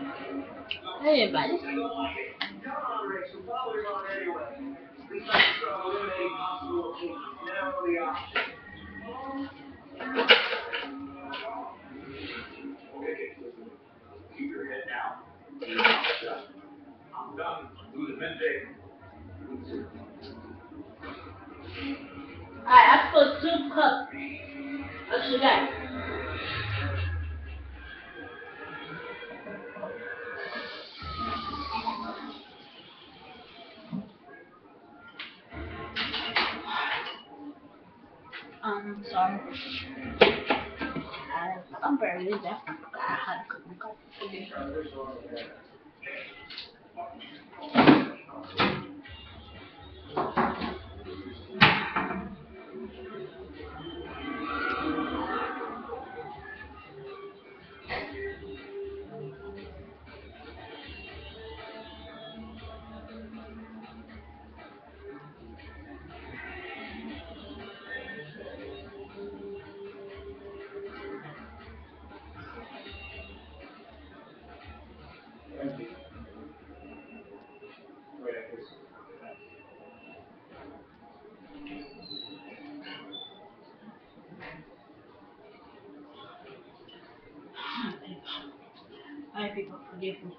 Hey, everybody. Alright, I put 2 cups of sugar. Sorry. I'm very deaf. I had to cook my coffee. Alright, people, forgive me.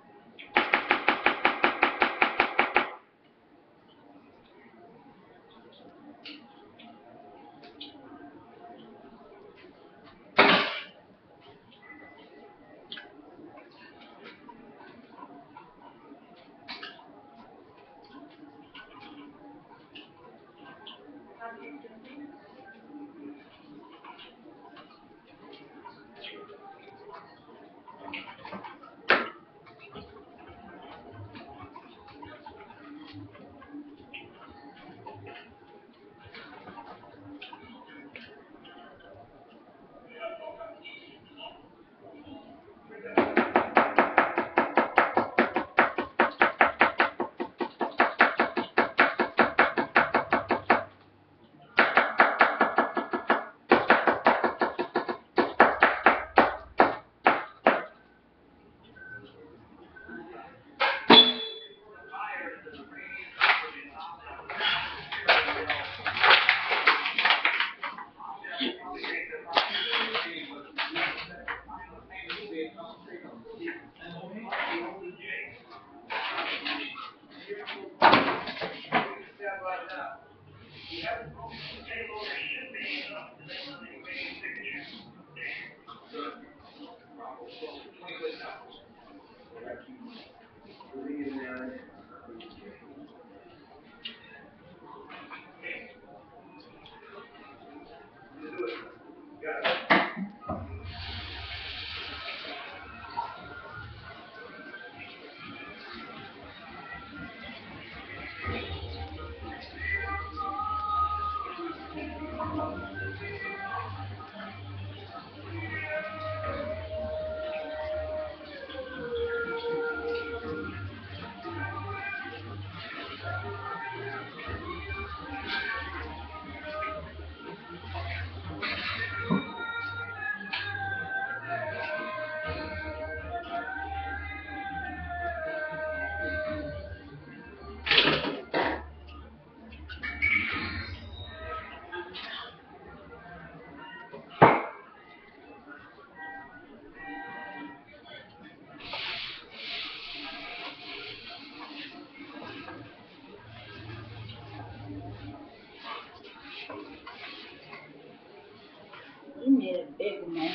You made it big, man.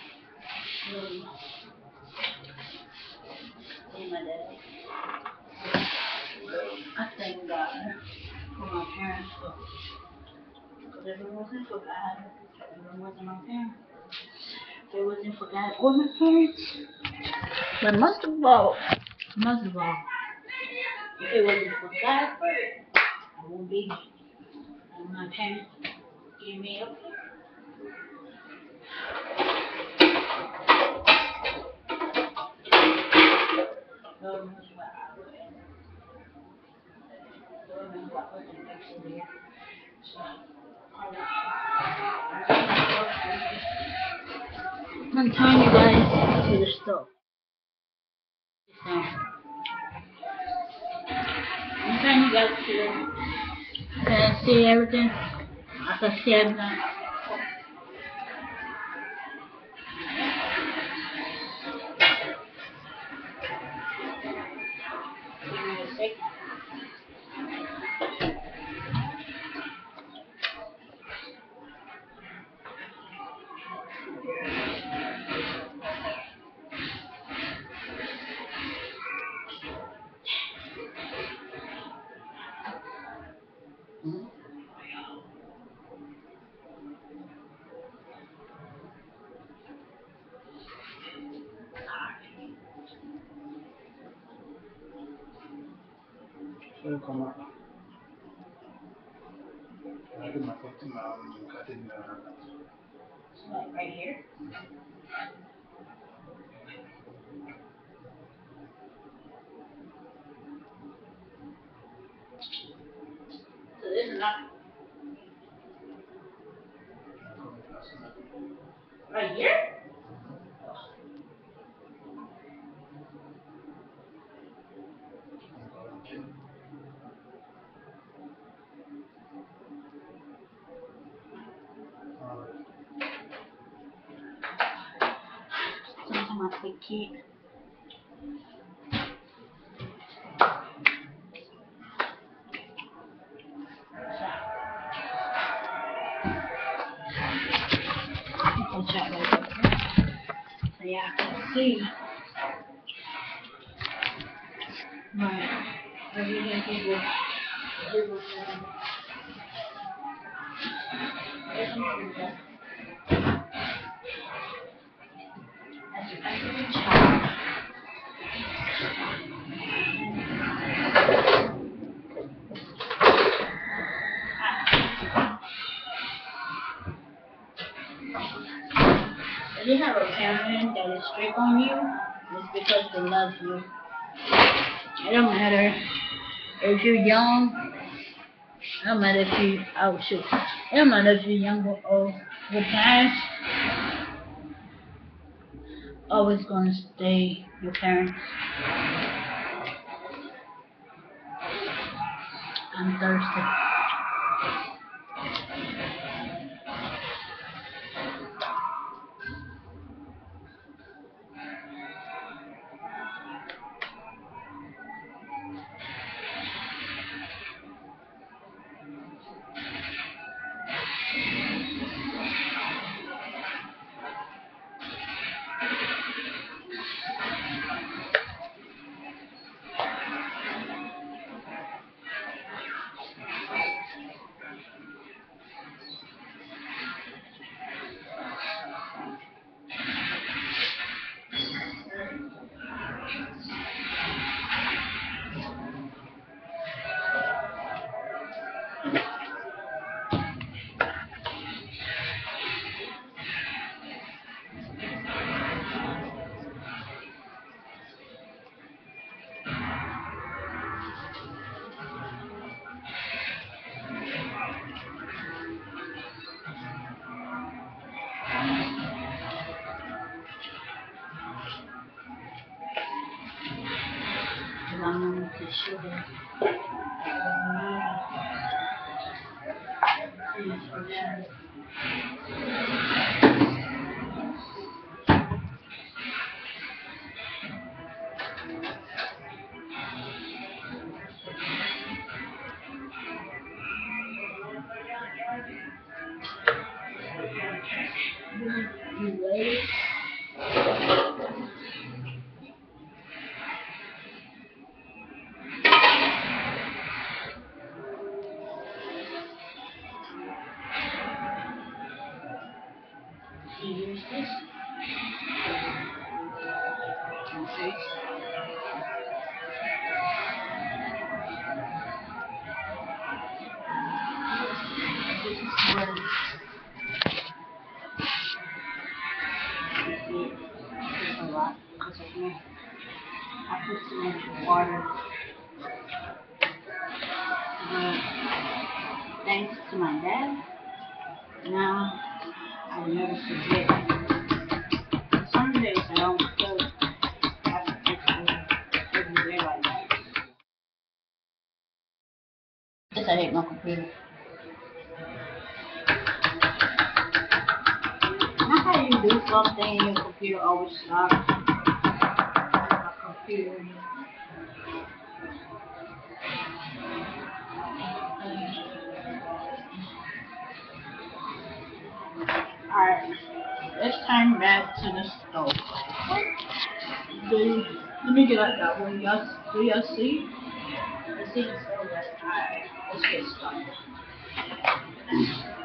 Hey, my daddy. I thank God for my parents. Because if it wasn't for God, if it wasn't my parents, if it wasn't for God or my parents, but most of all, if it wasn't for God first, I won't be here. And my parents gave me up. Lord knows what I would have. Lord knows what was the next day. So, I'm telling you guys to the stove. Anytime you guys can see everything, I can see everything. Give me a second. So come on. I did my foot cutting Like right here. So this is not right here. Sometimes I take it. I'll chat right there. So yeah, I can see. Right. Everything people. If you have a parent that is strict on you, it's because they love you. It don't matter if you're young. It don't matter if you oh shoot. It don't matter if you're young or old. Your parents always gonna stay your parents. I'm thirsty. I'm to sugar. You ready? You use this. Okay. This is where it's a lot because of me. I put some water. Thanks to my dad. Now I never forget. Some days I don't feel I have to take over. I hate my computer. Not how you do something and your computer always stops. My computer. Alright, let's turn back to the stove. Let me get out that one. Do y'all see? Let's see the stove. Alright, let's get started.